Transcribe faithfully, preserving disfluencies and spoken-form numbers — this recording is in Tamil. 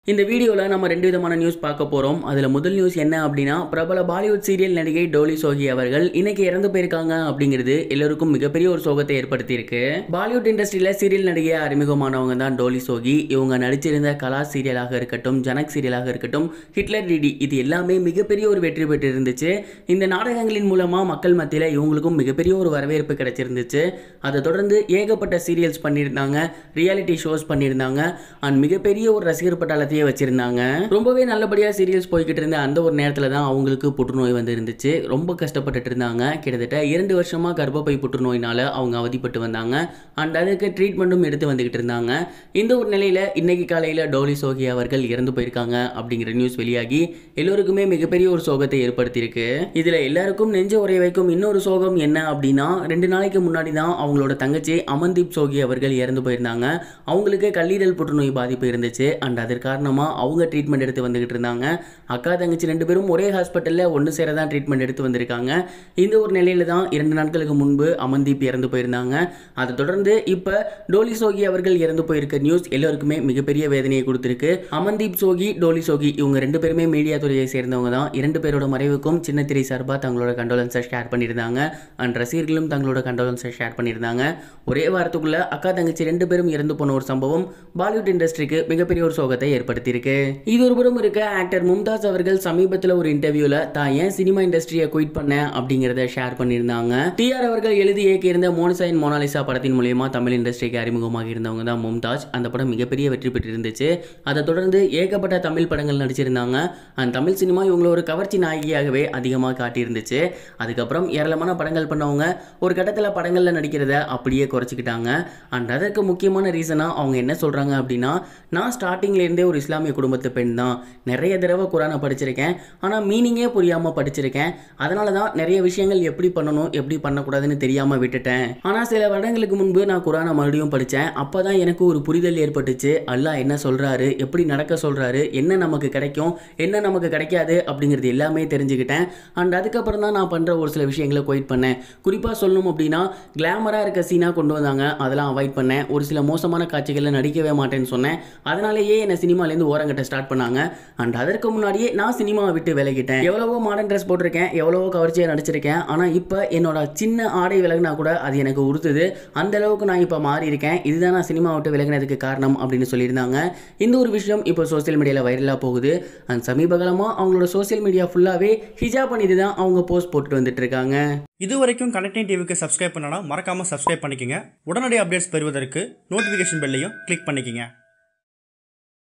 இந்த வீடியோல நம்ம ரெண்டு விதமான நியூஸ் பார்க்க போறோம். அதுல முதல் நியூஸ் என்ன அப்படின்னா, பிரபல பாலிவுட் சீரியல் நடிகை டோலி சோகி அவர்கள் இன்னைக்கு இறந்து போயிருக்காங்க அப்படிங்கிறது எல்லாருக்கும் மிகப்பெரிய ஒரு சோகத்தை ஏற்படுத்தி இருக்கு. பாலிவுட் இண்டஸ்ட்ரியில சீரியல் நடிகை அறிமுகமானவங்க தான் டோலி சோகி. இவங்க நடிச்சிருந்த கலா சீரியலாக இருக்கட்டும், ஜனக் சீரியலாக இருக்கட்டும், ஹிட்லர் டிடி, இது எல்லாமே மிகப்பெரிய ஒரு வெற்றி பெற்று இருந்துச்சு. இந்த நாடகங்களின் மூலமா மக்கள் மத்தியில இவங்களுக்கும் மிகப்பெரிய ஒரு வரவேற்பு கிடைச்சிருந்துச்சு. அதை தொடர்ந்து ஏகப்பட்ட சீரியல்ஸ் பண்ணியிருந்தாங்க, ரியாலிட்டி ஷோஸ் பண்ணியிருந்தாங்க, அண்ட் மிகப்பெரிய ஒரு ரசிகர் பட்டாளத்தை வச்சிருந்தாங்க. ரொம்பவே நல்லபடியா சீரியல்ஸ் போய்கிட்டு இருந்த அந்த ஒரு நேரத்துல தான் அவங்களுக்கு புற்றுநோய் வந்து இருந்துச்சு. ரொம்ப கஷ்டப்பட்டு இருந்தாங்க. கிட்டத்தட்ட இரண்டு வருஷமா கர்ப்பப்பை புற்றுநோயினால அவங்க அவதிப்பட்டு வந்தாங்க. அண்ட் அதுக்கு ட்ரீட்மெண்ட்டும் எடுத்து வந்துகிட்டு இருந்தாங்க. இந்த ஒரு நிலையில இன்னைக்கு காலையில டோலி சோகி அவர்கள் இறந்து போயிருக்காங்க அப்படிங்கிற நியூஸ் வெளியாகி எல்லோருக்குமே மிகப்பெரிய ஒரு சோகத்தை ஏற்படுத்தி இருக்கு. இதுல எல்லாருக்கும் நெஞ்ச உரைய வைக்கும் இன்னொரு சோகம் என்ன அப்படின்னா, ரெண்டு நாளைக்கு முன்னாடி தான் அவங்களோட தங்கச்சி அமன்தீப் சோகி அவர்கள் இறந்து போயிருந்தாங்க. அவங்களுக்கு கல்லீரல் புற்றுநோய் பாதிப்பு இருந்துச்சு. அண்ட் அதற்கான அவங்க ட்ரீட்மெண்ட் எடுத்து வந்துகிட்டு இருந்தாங்க. அக்கா தங்கச்சி ரெண்டு பேரும் ஒரே ஹாஸ்பிட்டல்ல ஒன்று சேர தான் ட்ரீட்மெண்ட் எடுத்து வந்திருக்காங்க. இந்த ஒரு நிலையில தான் இரண்டு நாட்களுக்கு முன்பு அமன்தீப் இறந்து போயிருந்தாங்க. அதை தொடர்ந்து இப்ப டோலி சோகி அவர்கள் இறந்து போயிருக்க நியூஸ் எல்லாருக்குமே மிகப்பெரிய வேதனையை கொடுத்திருக்கு. அமன்தீப் சோகி, டோலி சோகி இவங்க ரெண்டு பேருமே மீடியா துறையை சேர்ந்தவங்க தான். இரண்டு பேரோட மறைவுக்கும் சின்ன திரை சார்பா தங்களோட கண்டோலன்ஸை ஷேர் பண்ணியிருந்தாங்க. அண்ட் ரசிகர்களும் தங்களோட கண்டோலன்ஸை ஷேர் பண்ணியிருந்தாங்க. ஒரே வாரத்துக்குள்ள அக்கா தங்கச்சி ரெண்டு பேரும் இறந்து போன ஒரு சம்பவம் பாலிவுட் இண்டஸ்ட்ரிக்கு மிகப்பெரிய ஒரு சோகத்தை ஏற்படுத்தி இருக்கு. இது ஒரு புறம் இருக்க, ஆக்டர் மும்தாஸ் அவர்கள் சமீபத்தில் ஒரு இன்டர்வியூல தான் ஏன் சினிமா இண்டஸ்ட்ரியை குயிட் பண்ண அப்படிங்கறத ஷேர் பண்ணியிருந்தாங்க. டிஆர் அவர்கள் எழுதி இயக்கியிருந்த மோனிசா அண்ட் மோனாலிசா படத்தின் மூலமா தமிழ் இண்டஸ்ட்ரிக்கு அறிமுகமாக இருந்தவங்க தான் மும்தாஸ். அந்த படம் மிகப்பெரிய வெற்றி பெற்று இருந்துச்சு. அதை தொடர்ந்து ஏகப்பட்ட தமிழ் படங்கள் நடிச்சிருந்தாங்க. அந்த தமிழ் சினிமா இவங்களை ஒரு கவர்ச்சி நாயகியாகவே அதிகமாக காட்டியிருந்துச்சு. அதுக்கப்புறம் ஏராளமான படங்கள் பண்ணவங்க ஒரு கட்டத்தில் படங்கள்ல நடிக்கிறத அப்படியே குறைச்சிக்கிட்டாங்க. அண்ட் அதற்கு முக்கியமான ரீசனா அவங்க என்ன சொல்றாங்க அப்படின்னா, நான் ஸ்டார்டிங்ல இருந்தே ஒரு இஸ்லாமிய குடும்பத்து பெண் தான். நிறைய தடவை குரானை படிச்சிருக்கேன். ஆனால் மீனிங்கே புரியாமல் படிச்சிருக்கேன். அதனால தான் நிறைய விஷயங்கள் எப்படி பண்ணணும் எப்படி பண்ணக்கூடாதுன்னு தெரியாமல் விட்டுட்டேன். ஆனால் சில வருடங்களுக்கு முன்பு நான் குரானை மறுபடியும் படித்தேன். அப்போ தான் எனக்கு ஒரு புரிதல் ஏற்பட்டுச்சு. அல்லாஹ் என்ன சொல்கிறாரு, எப்படி நடக்க சொல்கிறாரு, என்ன நமக்கு கிடைக்கும், என்ன நமக்கு கிடைக்காது அப்படிங்கிறது எல்லாமே தெரிஞ்சுக்கிட்டேன். அண்ட் அதுக்கப்புறம் தான் நான் பண்ணுற ஒரு சில விஷயங்களை குவைட் பண்ணேன். குறிப்பாக சொல்லணும் அப்படின்னா, கிளாமராக இருக்க சீனாக கொண்டு வந்தாங்க, அதெல்லாம் அவாய்ட் பண்ணேன். ஒரு சில மோசமான காட்சிகளில் நடிக்கவே மாட்டேன்னு சொன்னேன். அதனாலேயே என்னை சினிமாலேருந்து ஓரங்கட்ட ஸ்டார்ட் பண்ணாங்க. அண்ட் அதற்கு முன்னாடியே நான் சினிமாவை விட்டு விலகிட்டேன். எவ்வளவோ மாடர்ன் ட்ரெஸ் போட்டிருக்கேன், எவ்வளவோ கவர்ச்சியாக நடிச்சிருக்கேன். ஆனால் இப்போ என்னோட சின்ன ஆடை விலகினா கூட அது எனக்கு உறுத்துது. அந்த அளவுக்கு நான் இப்போ மாறி இருக்கேன். இதுதான் நான் சினிமா விட்டு விலகினதுக்கு காரணம் அப்படின்னு சொல்லியிருந்தாங்க. இந்த ஒரு விஷயம் இப்போ சோசியல் மீடியாவில் வைரலாக போகுது. அண்ட் சமீப காலமாக அவங்களோட சோசியல் மீடியா ஃபுல்லாகவே ஹிஜாப் பண்ணிட்டு தான் அவங்க போஸ்ட் போட்டுட்டு வந்துட்டு இருக்காங்க. இது வரைக்கும் கனெக்டிங் டிவிக்கு சப்ஸ்கிரைப் பண்ணனா மறக்காம சப்ஸ்கிரைப் பண்ணிக்கங்க. உடனடி அப்டேட்ஸ் பெறுவதற்கு நோட்டிஃபிகேஷன் பெல்லையும் கிளிக் பண்ணிக்கங்க.